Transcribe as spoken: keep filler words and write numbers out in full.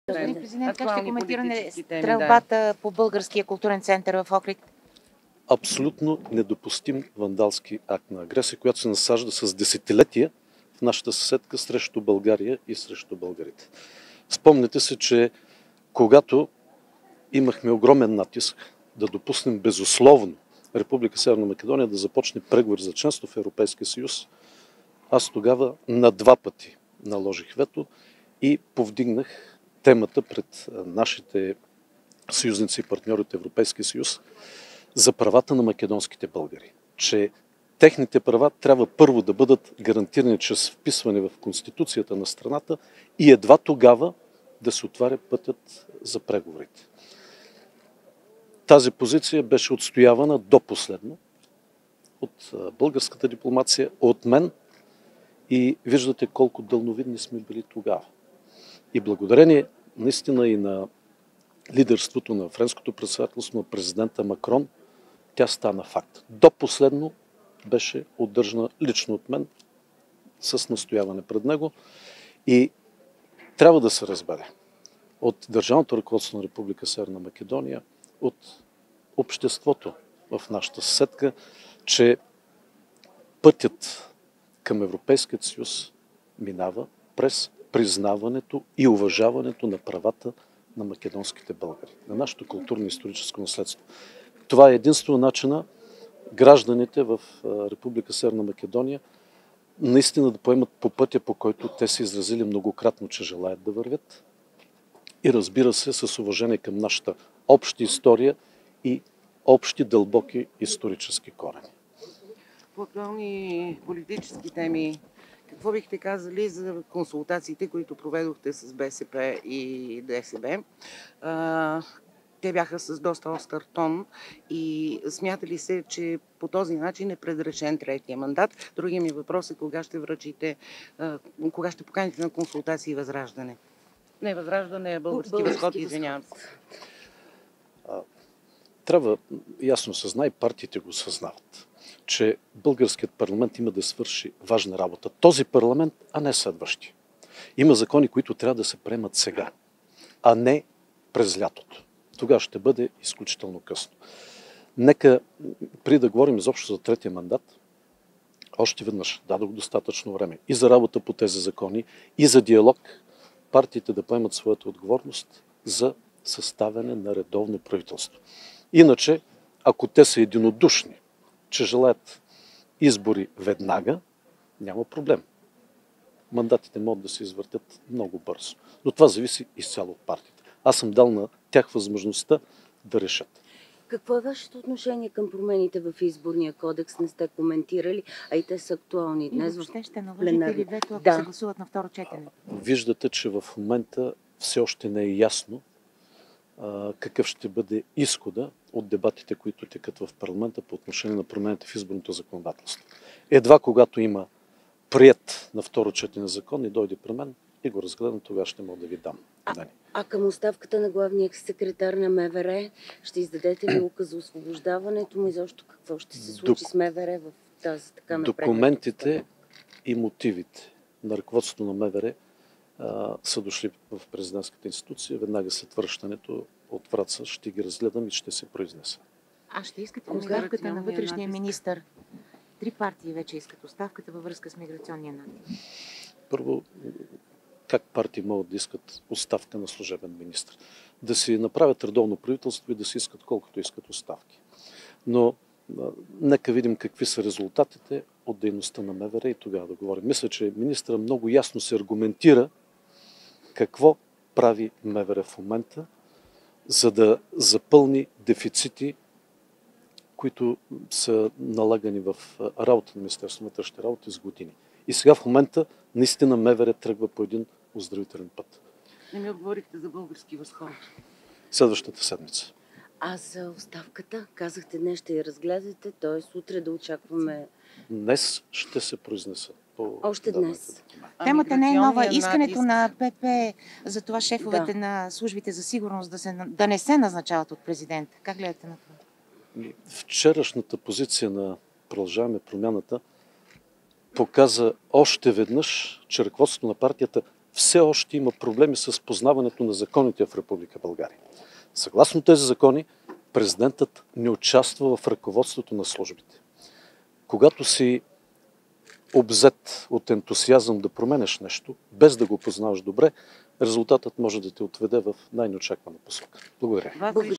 Господин президент, как ще актуални коментирате политически теми, стрелбата по Българския културен център в Охрид? Абсолютно недопустим вандалски акт на агресия, която се насажда с десетилетия в нашата съседка срещу България и срещу българите. Спомняте се, че когато имахме огромен натиск да допуснем безусловно Република Северна Македония да започне преговори за членство в Европейския съюз, аз тогава на два пъти наложих вето и повдигнах темата пред нашите съюзници и партньори от Европейския съюз за правата на македонските българи. Че техните права трябва първо да бъдат гарантирани чрез вписване в Конституцията на страната и едва тогава да се отваря пътят за преговорите. Тази позиция беше отстоявана до последно от българската дипломация, от мен, и виждате колко дълновидни сме били тогава. И благодарение наистина и на лидерството на френското председателство, на президента Макрон, тя стана факт. До последно беше удържана лично от мен с настояване пред него и трябва да се разбере от държавното ръководство на Република Северна Македония, от обществото в нашата съседка, че пътят към Европейския съюз минава през признаването и уважаването на правата на македонските българи, на нашето културно и историческо наследство. Това е единствено начина гражданите в Република Северна Македония наистина да поемат по пътя, по който те са изразили многократно, че желаят да вървят, и разбира се, с уважение към нашата обща история и общи дълбоки исторически корени. По актуални политически теми, какво бихте казали за консултациите, които проведохте с БСП и ДСБ? А, те бяха с доста остър тон и смята ли се, че по този начин е предрешен третия мандат? Другия ми въпрос е кога ще връчите, а, кога ще поканите на консултации Възраждане? Не Възраждане, а Български възход, извинявам се. Трябва ясно се знае, партиите го съзнават, че българският парламент има да свърши важна работа. Този парламент, а не следващи. Има закони, които трябва да се приемат сега, а не през лятото. Тогава ще бъде изключително късно. Нека, преди да говорим изобщо за третия мандат, още веднъж дадох достатъчно време и за работа по тези закони, и за диалог, партиите да поемат своята отговорност за съставяне на редовно правителство. Иначе, ако те са единодушни, че желаят избори веднага, няма проблем. Мандатите могат да се извъртят много бързо. Но това зависи изцяло от партиите. Аз съм дал на тях възможността да решат. Какво е вашето отношение към промените в изборния кодекс? Не сте коментирали, а и те са актуални днес. И въобще ще наложите ли вето, ако да. се гласуват на второ четене? Виждате, че в момента все още не е ясно а, какъв ще бъде изхода от дебатите, които текат в парламента по отношение на промените в изборното законодателство. Едва когато има приет на второ четене закон и дойде при мен и го разгледам, тогава ще мога да ви дам. А, а към оставката на главния секретар на МВР ще издадете ли указ за освобождаването му и защо какво ще се случи Док... с МВР в тази така напрегната? Документите и мотивите на ръководството на МВР а, са дошли в президентската институция. Веднага след връщането от Враца ще ги разгледам и ще се произнеса. А ще искате оставката на вътрешния министър? Три партии вече искат оставката във връзка с миграционния натиск. Първо, как партии могат да искат оставка на служебен министър? Да си направят редовно правителство и да си искат колкото искат оставки. Но а, нека видим какви са резултатите от дейността на МВР и тогава да говорим. Мисля, че министърът много ясно се аргументира какво прави МВР в момента, за да запълни дефицити, които са налагани в работа на Министерството на вътрешните работи с години. И сега в момента наистина МВР тръгва по един оздравителен път. Не ми отговорихте за Български възход. Следващата седмица. А за оставката? Казахте, днес ще я разгледате, т.е. утре да очакваме... Днес ще се произнеса. По Още днес. Темата не е нова. Искането на ПП за това шефовете да. на службите за сигурност да, се, да не се назначават от президента. Как гледате на това? Вчерашната позиция на Продължаваме промяната показа още веднъж, че ръководството на партията все още има проблеми с познаването на законите в Република България. Съгласно тези закони, президентът не участва в ръководството на службите. Когато си обзет от ентусиазъм да променеш нещо, без да го познаваш добре, резултатът може да те отведе в най-неочаквана посока. Благодаря. Вас лично